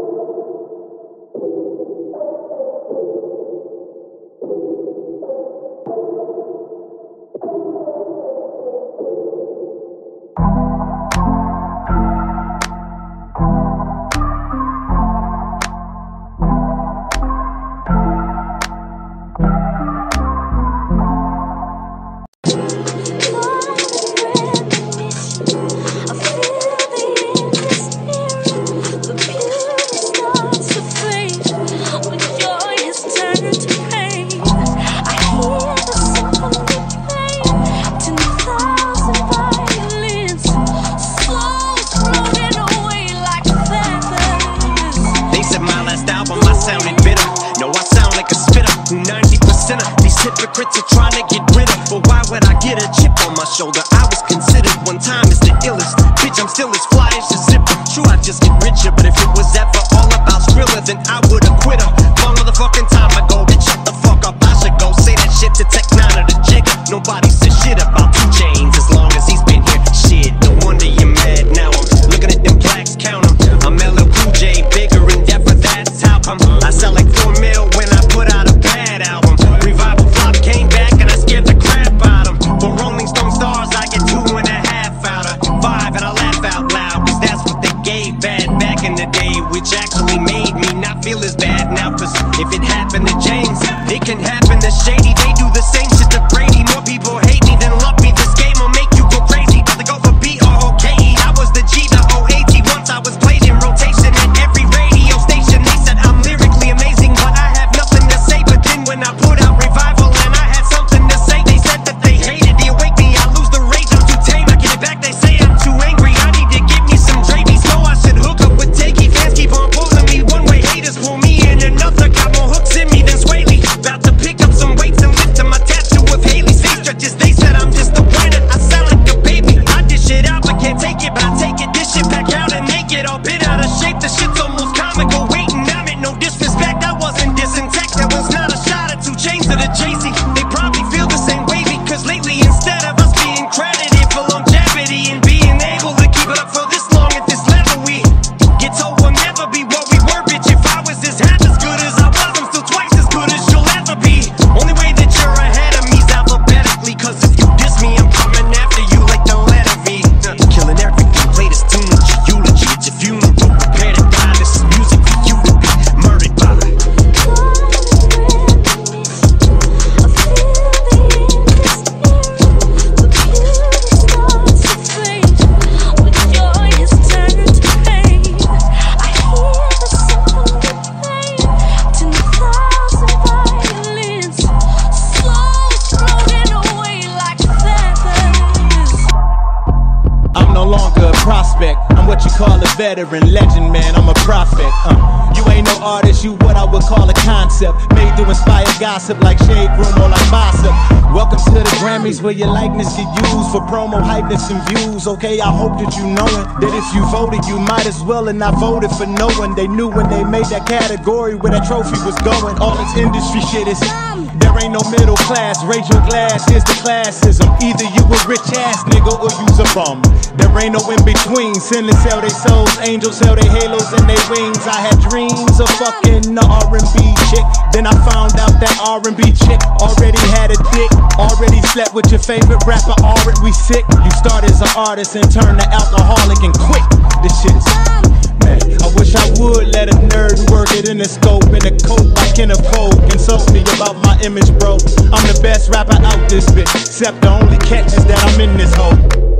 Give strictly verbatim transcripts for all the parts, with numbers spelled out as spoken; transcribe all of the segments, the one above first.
Hypocrites are trying to get rid of, but why would I get a chip on my shoulder? I was considered one time as the illest. Bitch, I'm still as fly as the zipper. True, I just get richer, but if it was ever all about Skrilla, then I would've quit her long motherfucking time ago. Bitch, shut the fuck up, I should go say that shit to Tech Nine or the Jigger. Nobody said shit about two Chainz as long as he's been here. Shit, no wonder you're mad now. I'm looking at them plaques, count them. I'm L L Cool J, bigger in depth, but that's how come I sell like four mil when I put out a bad album. Revival flop came back and I scared the crap out of them. For Rolling Stone stars, I get two and a half out of five, and I laugh out loud, cause that's what they gave bad back in the day, which actually made me not feel as bad now. Cause if it happened to James, it can happen to Shady. They do the same shit to Brady. More people hate me than love me. This game will make you go crazy. About to go for B R O K E. I was the G, the O A T. Once I was played in rotation at every radio station. They said I'm lyrically amazing, but I have nothing to say. But then when I put out Revival and I had something to say, they said that they hated the awake me. I lose the rage, I'm too tame. I get it back, they say I'm too angry. I need to give me some Dravy. So I should hook up with Takey. Fans keep on pulling me one way, haters pull me in another. Got more hooks in me than Swaley. About to pick up some weights and lift to my tattoo with Haley's face stretches. They said I'm just a whiner. I sound like a baby. I dish it out, but can't take it. But I take it, this shit back out and make it all bit out of shape. The shit's almost comical. Waiting, I meant no disrespect. I wasn't dissing tech. That was not a shot at two Chainz to the Jay-Z. They probably feel the same way because lately instead of us being credited for longevity and being able to keep it up for this long at this level, we get told we'll never be what we were. Bitch, if I was as half as good as I was, I'm still twice as good as you'll ever be. Only way that you're ahead of me's alphabetically, cause if you diss me, I'm coming after you like the letter V. Uh, killing everything, play this tune with your eulogy. It's your funeral, prepare to die. This is music for you to be murdered by. I'm no longer a prospect, I'm what you call a veteran, legend man, I'm a prophet. uh, You ain't no artist, you what I would call a concept, made to inspire gossip like Shade Room or like Bossip. Welcome to the Grammys where your likeness get used for promo, hypeness and views. Okay, I hope that you knowin' that if you voted, you might as well and not voted for no one. They knew when they made that category where that trophy was going. All this industry shit is, there ain't no middle class. Raise your glass, here's the classism. Either you a rich ass nigga or you's a bum. There ain't no in between. Sinners sell their souls, angels sell their halos and their wings. I had dreams of fucking the R and B chick. Then I found out that R and B chick already had a dick. Already slept with your favorite rapper, already we sick. You start as an artist and turn to alcoholic and quit. This shit is, man, I wish I would let a nerd work it in the scope. In a coat like Kenneth Cole. Consult me about my image, bro. I'm the best rapper out this bitch, except the only catch is that I'm in this hole.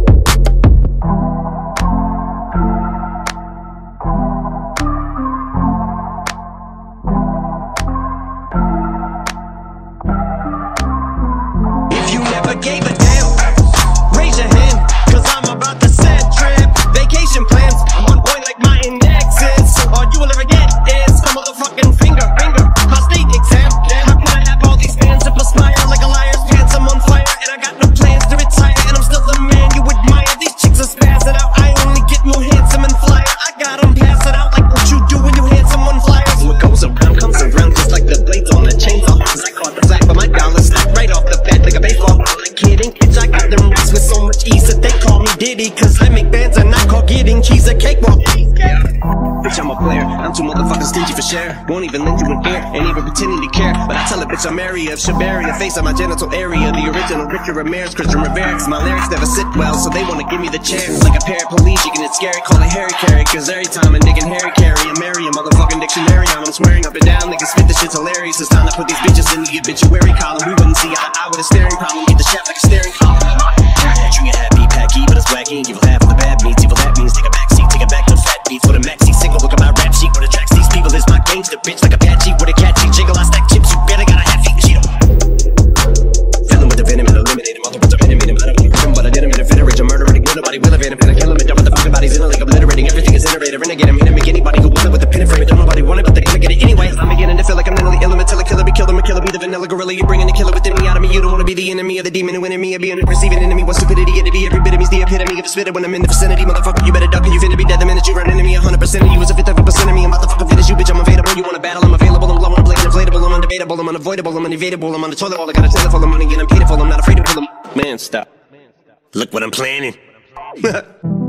Gave a damn, raise your hand, cause I'm about to set trip. Vacation plans, I'm on point like my indexes. So all you will ever get is a motherfucking finger, finger, prostate exam. How can I have all these fans and perspire like a liar's pants? I'm on fire and I got no plans to retire, and I'm still the man you too motherfucking stingy for share. Won't even lend you an ear, ain't even pretending to care. But I tell a bitch I'm area of Shabaria, face on my genital area. The original Richard Ramirez, Christian Rivera. Cause my lyrics never sit well, so they wanna give me the chance. Like a paraplegic and it's scary, call it Harry Carry. Cause every time a nigga Harry Carry, I marry a motherfucking dictionary. I'm swearing up and down, niggas spit this shit's hilarious. It's time to put these bitches in the obituary column. We wouldn't see eye to eye with a staring problem. Get the shaft like a staring column. Treat a happy packy, but it's wacky. Evil half of the bad meats, evil that means take a backseat, take it back to fat beats with a maxi single. Look at my rap sheet, what attracts these people is my gangster bitch like a patchy with a catchy jiggle. I stack chips, you barely got a half eat Cheeto. Filling with the venom and eliminating all the words I'm intimating. I don't need him, but I did him in a federate. I'm murdering, kill nobody will evade him. And I kill him and dump with the fucking bodies in a lake, obliterating everything is iterated. Renegade him, hit him, make anybody who wanted with a pin and frame it. Don't nobody want it, but they're gonna get it anyway. I'm beginning to feel like I'm mentally ill until a killer be killed. I'm a killer, be the vanilla gorilla. You're bringing the killer within me out of me. You don't wanna be the enemy of the demon who enemy of being a perceiving enemy. What stupidity it to be? Every bit of me's the epitome of a spitter when I'm in the vicinity. Motherfucker, you better duck, and you finna be dead the minute you run into me. A hundred percent of you is a fifth of a percent of me. I'm about to fucking finish you, bitch. I'm available. You wanna battle? I'm available. I'm blowing, I'm blinking, inflatable. I'm undebatable. I'm unavoidable. I'm unevadable. I'm on the toilet bowl. I got a toilet full of money and I'm paid for. I'm not afraid to pull them. Man, stop. Look what I'm planning.